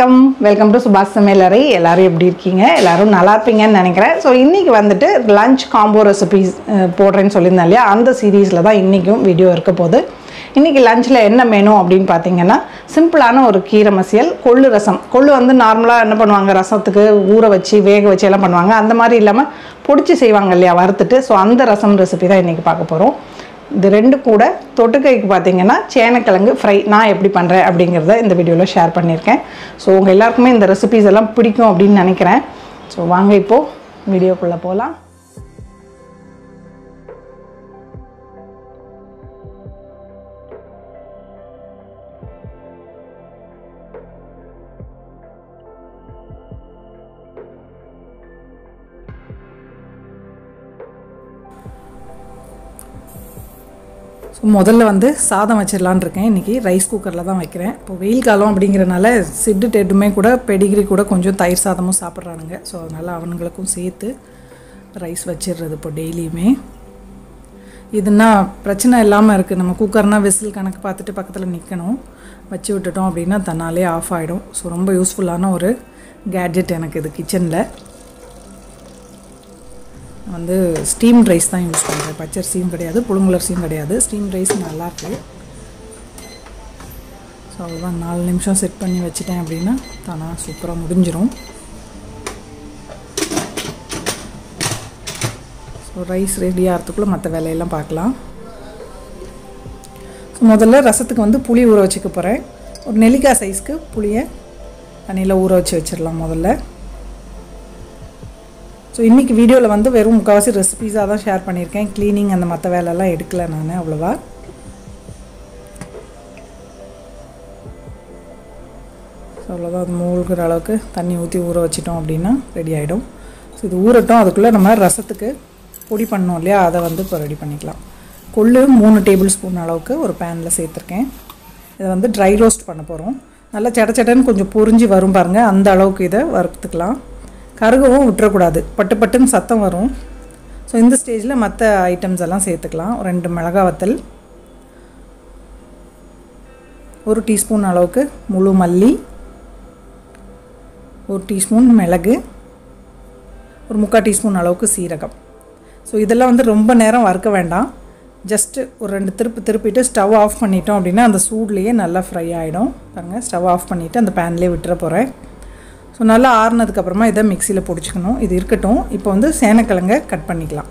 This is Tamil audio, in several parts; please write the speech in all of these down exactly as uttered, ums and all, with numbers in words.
வணக்கம் வெல்கம் டு சுபாஷ் சமையலறை. எல்லாரும் எப்படி இருக்கீங்க? எல்லாரும் நல்லா இருப்பீங்கன்னு நினைக்கிறேன். ஸோ இன்றைக்கி வந்துட்டு லஞ்ச் காம்போ ரெசிபிஸ் போடுறேன்னு சொல்லியிருந்தேன் இல்லையா, அந்த சீரீஸில் தான் இன்றைக்கும் வீடியோ இருக்க போகுது. இன்றைக்கி லஞ்சில் என்ன மெனு அப்படின்னு பார்த்தீங்கன்னா, சிம்பிளான ஒரு கீரை மசியல், கொள்ளு ரசம். கொள்ளு வந்து நார்மலாக என்ன பண்ணுவாங்க, ரசத்துக்கு ஊற வச்சு வேக வச்சு எல்லாம் பண்ணுவாங்க. அந்த மாதிரி இல்லாமல் பொடிச்சு செய்வாங்க இல்லையா, வறுத்துட்டு. ஸோ அந்த ரசம் ரெசிபி தான் இன்றைக்கி பார்க்க போகிறோம். இது ரெண்டு கூட தொட்டுக்கைக்கு பார்த்தீங்கன்னா சேனக்கிழங்கு ஃப்ரை நான் எப்படி பண்ணுறேன் அப்படிங்கிறத இந்த வீடியோவில் ஷேர் பண்ணியிருக்கேன். ஸோ உங்கள் எல்லாருக்குமே இந்த ரெசிபீஸ் எல்லாம் பிடிக்கும் அப்படின்னு நினைக்கிறேன். ஸோ வாங்க இப்போது வீடியோக்குள்ளே போகலாம். ஸோ முதல்ல வந்து சாதம் வச்சிடலான் இருக்கேன். இன்றைக்கி ரைஸ் குக்கரில் தான் வைக்கிறேன். இப்போ வெயில் காலம் அப்படிங்கிறனால சிட்டு டெட்டுமே கூட பெடிகிரி கூட கொஞ்சம் தயிர் சாதமும் சாப்பிட்றானுங்க. ஸோ அதனால் அவனுங்களுக்கும் சேர்த்து ரைஸ் வச்சிடுறது இப்போ டெய்லியுமே. இதுனா பிரச்சனை இல்லாமல் இருக்குது. நம்ம குக்கர்னால் விசில் கணக்கு பார்த்துட்டு பக்கத்தில் நிற்கணும். வச்சு விட்டுட்டோம் அப்படின்னா தன்னாலே ஆஃப் ஆகிடும். ஸோ ரொம்ப யூஸ்ஃபுல்லான ஒரு கேட்ஜெட் எனக்கு இது கிச்சனில். வந்து ஸ்டீம் ரைஸ் தான் யூஸ் பண்ணுறேன். பச்சரிசியும் கிடையாது, புழுங்கலரிசியும் கிடையாது. ஸ்டீம் ரைஸ் நல்லாயிருக்கு. ஸோ அவ்வளோதான், நாலு நிமிஷம் செட் பண்ணி வச்சுட்டேன் அப்படின்னா தானா சூப்பராக முடிஞ்சிடும். ஸோ ரைஸ் ரெடி ஆகிறதுக்குள்ளே மற்ற வேலையெல்லாம் பார்க்கலாம். ஸோ முதல்ல ரசத்துக்கு வந்து புளி ஊற வச்சுக்க போகிறேன். ஒரு நெல்லிக்காய் சைஸ்க்கு புளியை தண்ணியில் ஊற வச்சு வச்சிடலாம் முதல்ல. ஸோ இன்றைக்கி வீடியோவில் வந்து வெறும் முக்கால்வாசி ரெசிபீஸாக தான் ஷேர் பண்ணியிருக்கேன். க்ளீனிங் அந்த மற்ற வேலையெல்லாம் எடுக்கலை நான் அவ்வளோவா. ஸோ அவ்வளோதான், அது மூழ்கிற அளவுக்கு தண்ணி ஊற்றி ஊற வச்சிட்டோம் அப்படின்னா ரெடி ஆகிடும். ஸோ இது ஊறட்டும். அதுக்குள்ளே நம்ம ரசத்துக்கு பொடி பண்ணோம் இல்லையா, அதை வந்து இப்போ ரெடி பண்ணிக்கலாம். கொள்ளு மூணு டேபிள் ஸ்பூன் அளவுக்கு ஒரு பேனில் சேர்த்துருக்கேன். இதை வந்து ட்ரை ரோஸ்ட் பண்ண போகிறோம். நல்லா சட சடன்னு கொஞ்சம் பொரிஞ்சு வரும் பாருங்கள், அந்த அளவுக்கு இதை வறுத்துக்கலாம். கருகவும் விட்டுறக்கூடாது, பட்டு பட்டுன்னு சத்தம் வரும். ஸோ இந்த ஸ்டேஜில் மற்ற ஐட்டம்ஸ் எல்லாம் சேர்த்துக்கலாம். ரெண்டு மிளகாய் வத்தல், ஒரு டீஸ்பூன் அளவுக்கு முழு மல்லி, ஒரு டீஸ்பூன் மிளகு, ஒரு முக்கால் டீஸ்பூன் அளவுக்கு சீரகம். ஸோ இதெல்லாம் வந்து ரொம்ப நேரம் வறுக்க வேண்டாம். ஜஸ்ட்டு ஒரு ரெண்டு திருப்பு திருப்பிட்டு ஸ்டவ் ஆஃப் பண்ணிட்டோம் அப்படின்னா அந்த சூட்லேயே நல்லா ஃப்ரை ஆகிடும். பாருங்கள், ஸ்டவ் ஆஃப் பண்ணிவிட்டு அந்த பேன்லேயே விட்டுற போகிறேன். ஸோ நல்லா ஆறுனதுக்கப்புறமா இதை மிக்சியில் பொடிச்சிக்கணும். இது இருக்கட்டும். இப்போ வந்து சேனக்கிழங்கை கட் பண்ணிக்கலாம்.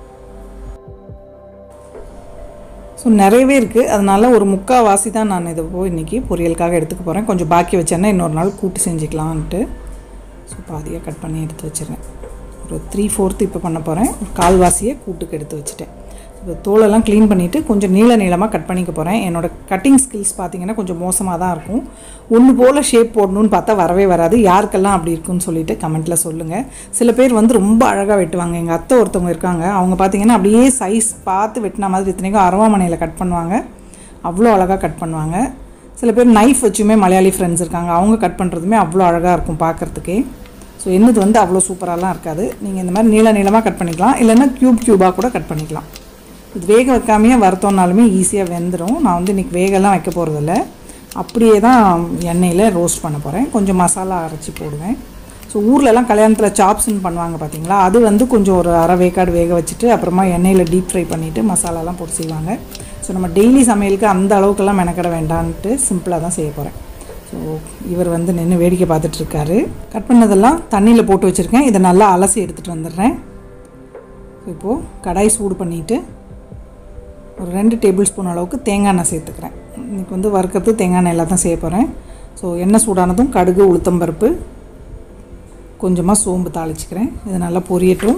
ஸோ நிறையவே இருக்குது, அதனால் ஒரு முக்கால் வாசி தான் நான் இதை போய் இன்றைக்கி பொரியலுக்காக எடுத்துக்க போகிறேன். கொஞ்சம் பாக்கி வச்சேன்னா இன்னொரு நாள் கூட்டு செஞ்சுக்கலான்ட்டு. ஸோ பாதியாக கட் பண்ணி எடுத்து வச்சுருவேன். ஒரு த்ரீ ஃபோர்த்து இப்போ பண்ண போகிறேன். ஒரு கால்வாசியை கூட்டுக்கு எடுத்து வச்சுட்டேன். இப்போ தோலெல்லாம் க்ளீன் பண்ணிவிட்டு கொஞ்சம் நீள நீளமாக கட் பண்ணிக்க போகிறேன். என்னோடய கட்டிங் ஸ்கில்ஸ் பார்த்திங்கன்னா கொஞ்சம் மோசமாக தான் இருக்கும். ஒன்று போல் ஷேப் போடணுன்னு பார்த்தா வரவே வராது. யாருக்கெல்லாம் அப்படி இருக்குன்னு சொல்லிவிட்டு கமெண்ட்டில் சொல்லுங்கள். சில பேர் வந்து ரொம்ப அழகாக வெட்டுவாங்க. எங்கள் அத்தை ஒருத்தவங்க இருக்காங்க, அவங்க பார்த்திங்கன்னா அப்படியே சைஸ் பார்த்து வெட்டின மாதிரி இத்தனைக்கும் அருவாமனையில் கட் பண்ணுவாங்க. அவ்வளோ அழகாக கட் பண்ணுவாங்க. சில பேர் நைஃப் வச்சுமே மலையாளி ஃப்ரெண்ட்ஸ் இருக்காங்க, அவங்க கட் பண்ணுறதுமே அவ்வளோ அழகாக இருக்கும் பார்க்குறதுக்கே. ஸோ என்னது வந்து அவ்வளோ சூப்பராகலாம் இருக்காது. நீங்கள் இந்த மாதிரி நீள நீளமாக கட் பண்ணிக்கலாம், இல்லைன்னா க்யூப் க்யூபாக கூட கட் பண்ணிக்கலாம். இது வேக வைக்காமையே வறுத்தோன்னாலுமே ஈஸியாக வெந்துடும். நான் வந்து இன்றைக்கி வேகெல்லாம் வைக்க போகிறதில்ல, அப்படியே தான் எண்ணெயில் ரோஸ்ட் பண்ண போகிறேன். கொஞ்சம் மசாலா அரைச்சி போடுவேன். ஸோ ஊர்லலாம் கல்யாணத்தில் சாப்ஸ்ன்னு பண்ணுவாங்க பார்த்தீங்களா, அது வந்து கொஞ்சம் ஒரு அரை வேக்காடு வேக வச்சுட்டு அப்புறமா எண்ணெயில் டீப் ஃப்ரை பண்ணிவிட்டு மசாலாலாம் போட்டு செய்வாங்க. ஸோ நம்ம டெய்லி சமையலுக்கு அந்த அளவுக்குலாம் மெனக்கட வேண்டான்ட்டு சிம்பிளாக தான் செய்ய போகிறேன். ஸோ இவர் வந்து நின்று வேடிக்கை பார்த்துட்ருக்காரு. கட் பண்ணதெல்லாம் தண்ணியில் போட்டு வச்சுருக்கேன். இதை நல்லா அலசி எடுத்துகிட்டு வந்துடுறேன். இப்போது கடாய் சூடு பண்ணிவிட்டு ஒரு ரெண்டு டேபிள் ஸ்பூன் அளவுக்கு தேங்காய் எண்ணெய் சேர்த்துக்கிறேன். இன்றைக்கி வந்து வறுக்கிறது தேங்காய் எண்ணெயில் தான் செய்ய போகிறேன். ஸோ எண்ணெய் சூடானதும் கடுகு, உளுத்தம்பருப்பு, கொஞ்சமாக சோம்பு தாளிச்சிக்கிறேன். இது நல்லா பொரியட்டும்.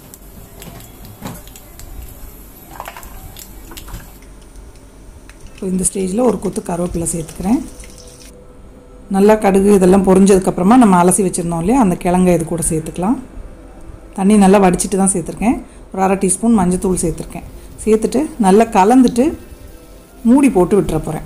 ஸோ இந்த ஸ்டேஜில் ஒரு கொத்து கருவேப்பிலை சேர்த்துக்கிறேன். நல்லா கடுகு இதெல்லாம் பொரிஞ்சதுக்கப்புறமா நம்ம அலசி வச்சுருந்தோம் இல்லையா, அந்த கிழங்கை இது கூட சேர்த்துக்கலாம். தண்ணி நல்லா வடிச்சிட்டு தான் சேர்த்துருக்கேன். ஒரு அரை டீஸ்பூன் மஞ்சத்தூள் சேர்த்துருக்கேன். சேர்த்துட்டு நல்லா கலந்துட்டு மூடி போட்டு விட்டுற போகிறேன்.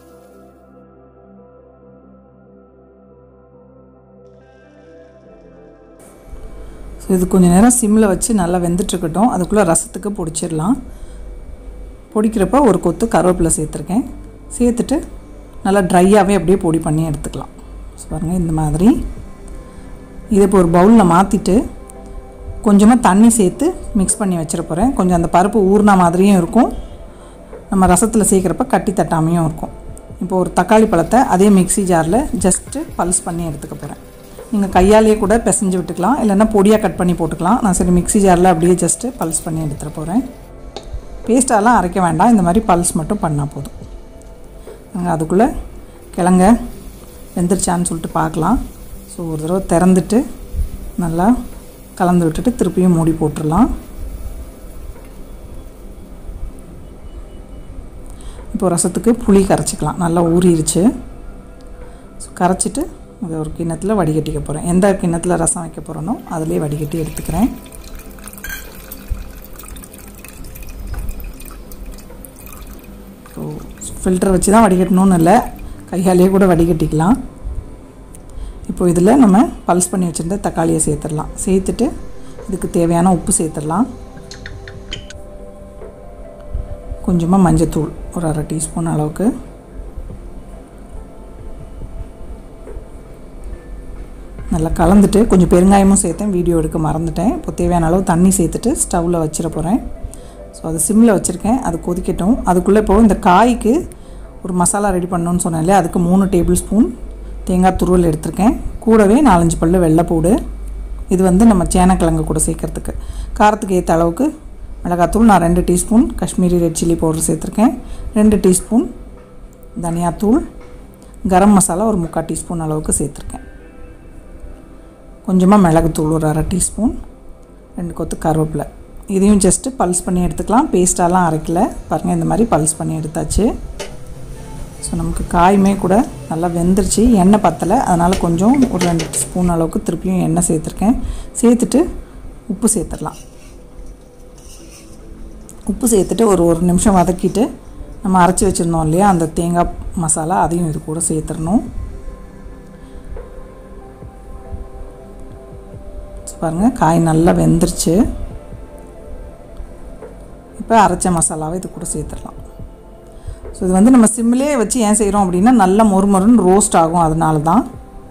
ஸோ இது கொஞ்சம் நேரம் சிம்மில் வச்சு நல்லா வெந்துட்டுருக்கட்டும். அதுக்குள்ளே ரசத்துக்கு பொடிச்சிடலாம். பொடிக்கிறப்ப ஒரு கொத்து கருவேப்பிலை சேர்த்துருக்கேன். சேர்த்துட்டு நல்லா ட்ரையாகவே அப்படியே பொடி பண்ணி எடுத்துக்கலாம். பாருங்கள் இந்த மாதிரி. இதை இப்போ ஒரு பவுலில் மாற்றிட்டு கொஞ்சமாக தண்ணி சேர்த்து மிக்ஸ் பண்ணி வச்சிட போகிறேன். கொஞ்சம் அந்த பருப்பு ஊறின மாதிரியும் இருக்கும், நம்ம ரசத்தில் சேர்க்குறப்ப கட்டி தட்டாமையும் இருக்கும். இப்போ ஒரு தக்காளி பழத்தை அதே மிக்ஸி ஜாரில் ஜஸ்ட்டு பல்ஸ் பண்ணி எடுத்துக்க போகிறேன். நீங்கள் கையாலேயே கூட பிசைஞ்சு விட்டுக்கலாம், இல்லைன்னா பொடியாக கட் பண்ணி போட்டுக்கலாம். நான் சரி மிக்ஸி ஜாரில் அப்படியே ஜஸ்ட்டு பல்ஸ் பண்ணி எடுத்துகிட்டு போகிறேன். பேஸ்ட்டாலாம் அரைக்க வேண்டாம், இந்த மாதிரி பல்ஸ் மட்டும் பண்ணால் போதும். நாங்கள் அதுக்குள்ளே கிழங்க வெந்துருச்சான்னு சொல்லிட்டு பார்க்கலாம். ஸோ ஒரு தடவை திறந்துட்டு நல்லா கலந்து விட்டுட்டு திருப்பியும் மூடி போட்டுடலாம். இப்போ ரசத்துக்கு புளி கரைச்சிக்கலாம். நல்லா ஊறிடுச்சு. ஸோ கரைச்சிட்டு அதை ஒரு கிண்ணத்தில் வடிகட்டிக்க போகிறேன். எந்த கிண்ணத்தில் ரசம் வைக்க போகிறேனோ அதிலே வடிகட்டி எடுத்துக்கிறேன். ஸோ ஃபில்டர் வச்சு தான் வடிகட்டணும்னு இல்லை, கையாலேயே கூட வடிகட்டிக்கலாம். இப்போ இதில் நம்ம பல்ஸ் பண்ணி வச்சுருந்த தக்காளியை சேர்த்துடலாம். சேர்த்துட்டு இதுக்கு தேவையான உப்பு சேர்த்துடலாம். கொஞ்சமாக மஞ்சத்தூள் ஒரு அரை டீஸ்பூன் அளவுக்கு, நல்லா கலந்துட்டு கொஞ்சம் பெருங்காயமும் சேர்த்தேன், வீடியோ எடுக்க மறந்துட்டேன். இப்போ தேவையான அளவு தண்ணி சேர்த்துட்டு ஸ்டவ்வில் வச்சிட போகிறேன். ஸோ அது சிம்மில் வச்சுருக்கேன், அது கொதிக்கட்டும். அதுக்குள்ளே இப்போது இந்த காய்க்கு ஒரு மசாலா ரெடி பண்ணணுன்னு சொன்னேன் இல்லையா, அதுக்கு மூணு டேபிள் ஸ்பூன் தேங்காய் துருவல் எடுத்திருக்கேன். கூடவே நாலஞ்சு பல் வெள்ளைப்பூடு. இது வந்து நம்ம சேனக்கிழங்கு கூட சேர்க்குறதுக்கு. காரத்துக்கு ஏற்ற அளவுக்கு மிளகாத்தூள் நான் ரெண்டு teaspoon Kashmiri red chilli powder சேர்த்துருக்கேன். ரெண்டு டீஸ்பூன் தனியாத்தூள், கரம் மசாலா ஒரு முக்கால் டீஸ்பூன் அளவுக்கு சேர்த்துருக்கேன். கொஞ்சமாக மிளகுத்தூள் ஒரு அரை டீஸ்பூன், ரெண்டு கொத்து கருவேப்பிலை. இதையும் ஜஸ்ட்டு பல்ஸ் பண்ணி எடுத்துக்கலாம், பேஸ்ட்டாலாம் அரைக்கலை. பாருங்கள் இந்த மாதிரி பல்ஸ் பண்ணி எடுத்தாச்சு. ஸோ நமக்கு காயுமே கூட நல்லா வெந்துருச்சு, எண்ணெய் பத்தலை, அதனால் கொஞ்சம் ஒரு ரெண்டு ஸ்பூன் அளவுக்கு திருப்பியும் எண்ணெய் சேர்த்துருக்கேன். சேர்த்துட்டு உப்பு சேர்த்துடலாம். உப்பு சேர்த்துட்டு ஒரு ஒரு நிமிஷம் வதக்கிட்டு நம்ம அரைச்சி வச்சுருந்தோம் இல்லையா அந்த தேங்காய் மசாலா, அதையும் இது கூட சேர்த்துடணும். பாருங்கள் காய் நல்லா வெந்துருச்சு. இப்போ அரைச்ச மசாலாவை இது கூட சேர்த்துடலாம். ஸோ இது வந்து நம்ம சிம்மிலே வச்சு ஏன் செய்கிறோம் அப்படின்னா நல்லா மொறு மொறுன்னு ரோஸ்ட் ஆகும், அதனால தான்.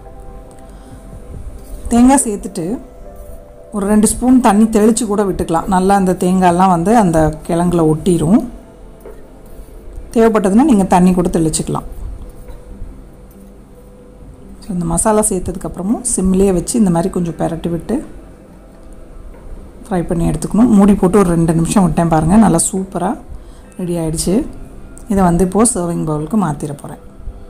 தேங்காய் சேர்த்துட்டு ஒரு ரெண்டு ஸ்பூன் தண்ணி தெளித்து கூட விட்டுக்கலாம். நல்லா அந்த தேங்காயெல்லாம் வந்து அந்த கிழங்குல ஒட்டிடும். தேவைப்பட்டதுன்னா நீங்கள் தண்ணி கூட தெளிச்சுக்கலாம். ஸோ இந்த மசாலா சேர்த்ததுக்கப்புறமும் சிம்லேயே வச்சு இந்த மாதிரி கொஞ்சம் பெரட்டி விட்டு ஃப்ரை பண்ணி எடுத்துக்கணும். மூடி போட்டு ஒரு ரெண்டு நிமிஷம் விட்டேன் பாருங்கள், நல்லா சூப்பராக ரெடி ஆகிடுச்சு. இதை வந்து இப்போது சர்விங் பவுலுக்கு மாற்றிட போகிறேன்.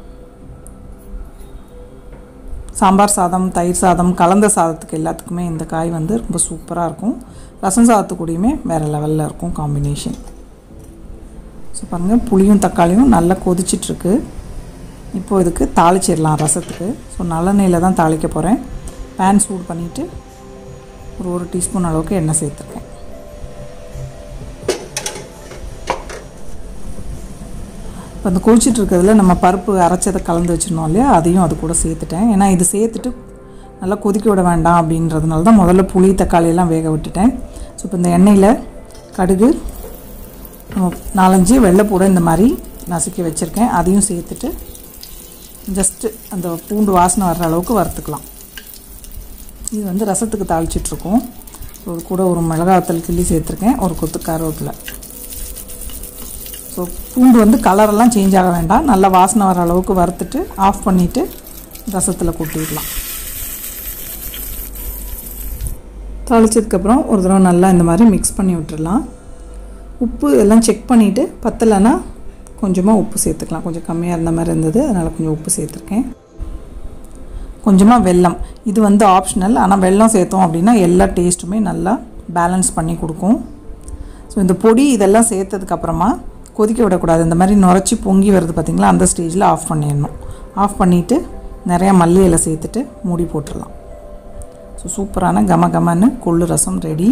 சாம்பார் சாதம், தயிர் சாதம், கலந்த சாதத்துக்கு எல்லாத்துக்குமே இந்த காய் வந்து ரொம்ப சூப்பராக இருக்கும். ரசம் சாதத்துக்கூடையுமே வேறு லெவலில் இருக்கும் காம்பினேஷன். ஸோ பாருங்கள் புளியும் தக்காளியும் நல்லா கொதிச்சிட்ருக்கு. இப்போது இதுக்கு தாளிச்சிடலாம் ரசத்துக்கு. ஸோ நல்லெண்ணெயில் தான் தாளிக்க போகிறேன். பேன் சூடு பண்ணிவிட்டு ஒரு ஒரு டீஸ்பூன் அளவுக்கு எண்ணெய் சேர்த்துருக்கேன். இப்போ அந்த கொதிச்சிட்டு இருக்கிறதுல நம்ம பருப்பு அரைச்சதை கலந்து வச்சுருந்தோம் இல்லையா, அதையும் அது கூட சேர்த்துட்டேன். ஏன்னா இது சேர்த்துட்டு நல்லா கொதிக்க விட வேண்டாம் அப்படின்றதுனால தான் முதல்ல புளி தக்காளியெல்லாம் வேக விட்டுட்டேன். ஸோ இப்போ இந்த எண்ணெயில் கடுகு, நாலஞ்சு வெள்ளைப்பூடை இந்த மாதிரி நசுக்கி வச்சுருக்கேன், அதையும் சேர்த்துட்டு ஜஸ்ட்டு அந்த பூண்டு வாசனை வர்ற அளவுக்கு வறுத்துக்கலாம். இது வந்து ரசத்துக்கு தாளிச்சிட்ருக்கோம். ஒரு கூட ஒரு மிளகாத்தல் கிள்ளி சேர்த்துருக்கேன், ஒரு கொத்து கருவேப்பிலை. ஸோ பூண்டு வந்து கலரெல்லாம் சேஞ்ச் ஆக வேண்டாம், நல்லா வாசனை வர அளவுக்கு வறுத்துட்டு ஆஃப் பண்ணிவிட்டு ரசத்தில் கொட்டிடலாம். தாளித்ததுக்கப்புறம் ஒரு தடவை நல்லா இந்த மாதிரி மிக்ஸ் பண்ணி விட்டுடலாம். உப்பு எல்லாம் செக் பண்ணிவிட்டு பத்தலைன்னா கொஞ்சமாக உப்பு சேர்த்துக்கலாம். கொஞ்சம் கம்மியாக இருந்த மாதிரி இருந்தது, அதனால் கொஞ்சம் உப்பு சேர்த்துருக்கேன். கொஞ்சமாக வெல்லம், இது வந்து ஆப்ஷனல், ஆனால் வெல்லம் சேர்த்தோம் அப்படின்னா எல்லா டேஸ்ட்டுமே நல்லா பேலன்ஸ் பண்ணி கொடுக்கும். ஸோ இந்த பொடி இதெல்லாம் சேர்த்ததுக்கப்புறமா கொதிக்க விடக்கூடாது. இந்த மாதிரி நுரைச்சி பொங்கி வருது பார்த்திங்களா, அந்த ஸ்டேஜில் ஆஃப் பண்ணிடணும். ஆஃப் பண்ணிவிட்டு நிறையா மல்லி இலை சேர்த்துட்டு மூடி போட்டுடலாம். ஸோ சூப்பரான கம கமன்னு கொள்ளு ரசம் ரெடி.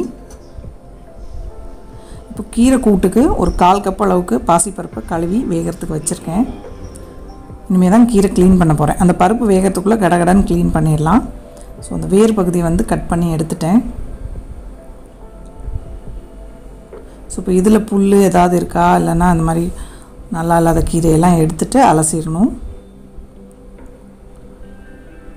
இப்போ கீரை கூட்டுக்கு ஒரு கால் கப் அளவுக்கு பாசிப்பருப்பை கழுவி வேகிறதுக்கு வச்சுருக்கேன். இனிமேல் தான் கீரை க்ளீன் பண்ண போகிறேன். அந்த பருப்பு வேகிறதுக்குள்ளே கடகடன்னு க்ளீன் பண்ணிடலாம். ஸோ அந்த வேர் பகுதியை வந்து கட் பண்ணி எடுத்துட்டேன். ஸோ இப்போ இதில் புல் ஏதாவது இருக்கா, இல்லைன்னா அந்த மாதிரி நல்லா இல்லாத கீரையெல்லாம் எடுத்துகிட்டு அலசிடணும்.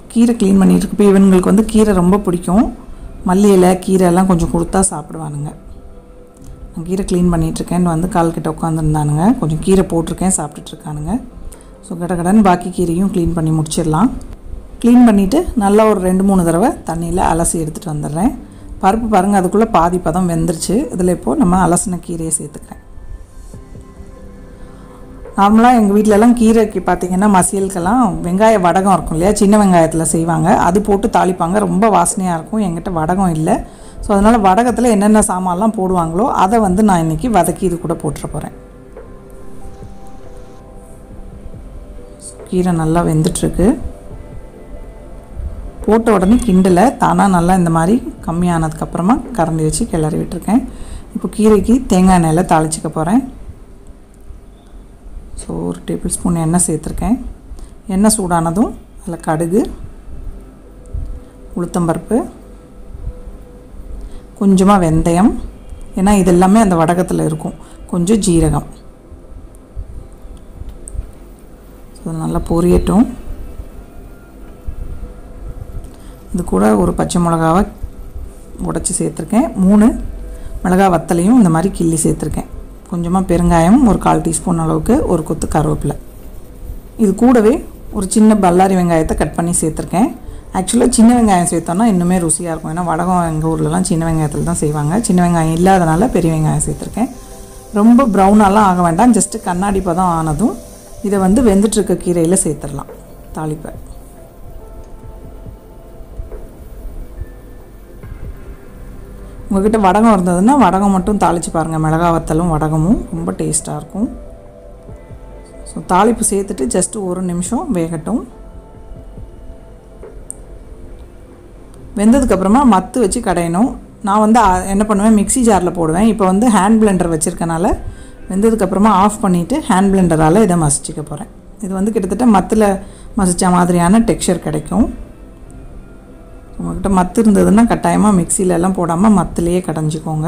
கீரை க்ளீன் பண்ணிகிட்டு இப்போ இவங்களுக்கு வந்து கீரை ரொம்ப பிடிக்கும். மல்லி இலை கீரை எல்லாம் கொஞ்சம் கொடுத்தா சாப்பிடுவானுங்க. நான் கீரை க்ளீன் பண்ணிகிட்ருக்கேன். வந்து கால் கிட்ட உட்காந்துருந்தானுங்க. கொஞ்சம் கீரை போட்டிருக்கேன், சாப்பிட்டுட்ருக்கானுங்க. ஸோ கடகடன்னு பாக்கி கீரையும் க்ளீன் பண்ணி முடிச்சிடலாம். க்ளீன் பண்ணிவிட்டு நல்லா ஒரு ரெண்டு மூணு தடவை தண்ணியில் அலசி எடுத்துகிட்டு வந்துடுறேன். பருப்பு பாருங்கள், அதுக்குள்ளே பாதி பதம் வெந்துருச்சு. இதில் இப்போது நம்ம அலசின கீரையை சேர்த்துக்கிறேன். நார்மலாக எங்கள் வீட்டிலலாம் கீரைக்கு பார்த்திங்கன்னா மசியலுக்கெல்லாம் வெங்காய வடகம் இருக்கும் இல்லையா, சின்ன வெங்காயத்தில் செய்வாங்க. அது போட்டு தாளிப்பாங்க, ரொம்ப வாசனையாக இருக்கும். என்கிட்ட வடகம் இல்லை. ஸோ அதனால் வடகத்தில் என்னென்ன சாமான்லாம் போடுவாங்களோ அதை வந்து நான் இன்றைக்கி வதக்கி இது கூட போட்டுற போகிறேன். கீரை நல்லா வெந்துட்டுருக்கு. போட்ட உடனே கிண்டலை தானாக நல்லா இந்த மாதிரி கம்மியானதுக்கப்புறமா கரண்டி வச்சு கிளறி விட்டுருக்கேன். இப்போ கீரைக்கு தேங்காய் எண்ணெயில் தாளிச்சிக்க போகிறேன். ஸோ ஒரு டேபிள் ஸ்பூன் எண்ணெய் சேர்த்துருக்கேன். எண்ணெய் சூடானதும் அதில் கடுகு, உளுத்தம்பருப்பு, கொஞ்சமாக வெந்தயம், ஏன்னா இது எல்லாமே அந்த வடகத்தில் இருக்கும், கொஞ்சம் ஜீரகம். ஸோ நல்லா பொரியட்டும். இது கூட ஒரு பச்சை மிளகாவை உடைச்சி சேர்த்துருக்கேன். மூணு மிளகா வத்தலையும் இந்த மாதிரி கிள்ளி சேர்த்துருக்கேன். கொஞ்சமாக பெருங்காயம், ஒரு கால் டீஸ்பூன் அளவுக்கு, ஒரு கொத்து கருவேப்பிலை. இது கூடவே ஒரு சின்ன பல்லாரி வெங்காயத்தை கட் பண்ணி சேர்த்துருக்கேன். ஆக்சுவலாக சின்ன வெங்காயம் சேர்த்தோன்னா இன்னுமே ருசியாக இருக்கும். ஏன்னா வடகம் எங்கள் ஊர்லலாம் சின்ன வெங்காயத்தில் தான் செய்வாங்க. சின்ன வெங்காயம் இல்லாதனால பெரிய வெங்காயம் சேர்த்துருக்கேன். ரொம்ப ப்ரௌனாலாம் ஆக வேண்டாம், ஜஸ்ட்டு கண்ணாடி பதம் ஆனதும் இதை வந்து வெந்துட்டுருக்க கீரையில் சேர்த்துடலாம் தாளிப்பை. உங்கள்கிட்ட வடகம் இருந்ததுன்னா வடகம் மட்டும் தாளித்து பாருங்கள். மிளகா வத்தலும் வடகமும் ரொம்ப டேஸ்ட்டாக இருக்கும். ஸோ தாளிப்பு சேர்த்துட்டு ஜஸ்ட்டு ஒரு நிமிஷம் வேகட்டும். வெந்ததுக்கப்புறமா மத்து வச்சு கடையணும். நான் வந்து என்ன பண்ணுவேன், மிக்ஸி ஜாரில் போடுவேன். இப்போ வந்து ஹேண்ட் பிளெண்டர் வச்சுருக்கனால வெந்ததுக்கப்புறமா ஆஃப் பண்ணிவிட்டு ஹேண்ட் பிளெண்டரால் இதை மசிச்சிக்க போகிறேன். இது வந்து கிட்டத்தட்ட மத்தில் மசித்த மாதிரியான டெக்ஸ்சர் கிடைக்கும். உங்கள்கிட்ட மத்து இருந்ததுன்னா கட்டாயமாக மிக்சிலெல்லாம் போடாமல் மத்துலேயே கடைஞ்சிக்கோங்க.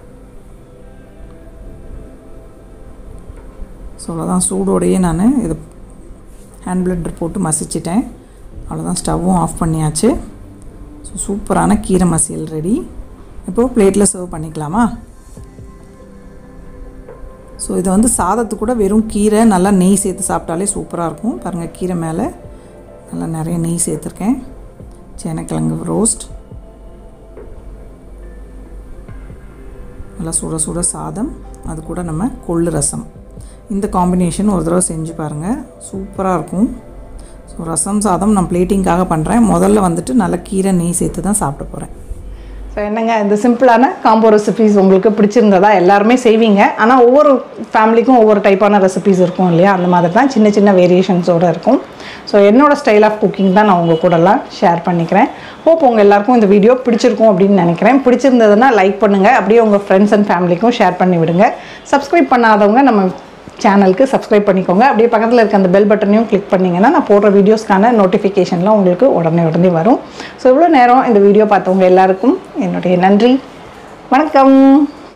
ஸோ அவ்வளோதான், சூடோடையே நான் இது ஹேண்ட் பிளெண்டர் போட்டு மசிச்சிட்டேன். அவ்வளோதான், ஸ்டவ்வும் ஆஃப் பண்ணியாச்சு. ஸோ சூப்பரான கீரை மசியல் ரெடி. இப்போது பிளேட்டில் சர்வ் பண்ணிக்கலாமா? ஸோ இதை வந்து சாதத்து கூட வெறும் கீரை நல்லா நெய் சேர்த்து சாப்பிட்டாலே சூப்பராக இருக்கும். பாருங்கள், கீரை மேலே நல்லா நிறைய நெய் சேர்த்துருக்கேன். சேனக்கிழங்கு ரோஸ்ட், நல்லா சுட சுட சாதம், அது கூட நம்ம கொள்ளு ரசம். இந்த காம்பினேஷன் ஒரு தடவை செஞ்சு பாருங்கள், சூப்பராக இருக்கும். ஸோ ரசம் சாதம் நான் பிளேட்டிங்காக பண்ணுறேன். முதல்ல வந்துட்டு நல்லா கீரை நெய் சேர்த்து தான் சாப்பிட போகிறேன். ஸோ என்னங்க, இந்த சிம்பிளான காம்போ ரெசிபீஸ் உங்களுக்கு பிடிச்சிருந்ததா? எல்லாருமே செய்வீங்க, ஆனால் ஒவ்வொரு ஃபேமிலிக்கும் ஒவ்வொரு டைப்பான ரெசிபீஸ் இருக்கும் இல்லையா? அந்த மாதிரி தான் சின்ன சின்ன வேரியேஷன்ஸோடு இருக்கும். ஸோ என்னோடய ஸ்டைல் ஆஃப் குக்கிங் தான் நான் உங்கள் கூடலாம் ஷேர் பண்ணிக்கிறேன். ஹோப் உங்கள் எல்லாருக்கும் இந்த வீடியோ பிடிச்சிருக்கும் அப்படின்னு நினைக்கிறேன். பிடிச்சிருந்ததுன்னா லைக் பண்ணுங்கள், அப்படியே உங்கள் ஃப்ரெண்ட்ஸ் அண்ட் ஃபேமிலிக்கும் ஷேர் பண்ணி விடுங்க. சப்ஸ்கிரைப் பண்ணாதவங்க நம்ம சேனலுக்கு சப்ஸ்கிரைப் பண்ணிக்கோங்க. அப்படியே பக்கத்தில் இருக்க அந்த பெல் பட்டனையும் கிளிக் பண்ணிங்கன்னா நான் போடுற வீடியோஸ்க்கான நோட்டிஃபிகேஷன்லாம் உங்களுக்கு உடனே உடனே வரும். ஸோ இவ்வளோ நேரம் இந்த வீடியோ பார்த்தவங்க எல்லாருக்கும் என்னுடைய நன்றி. வணக்கம்.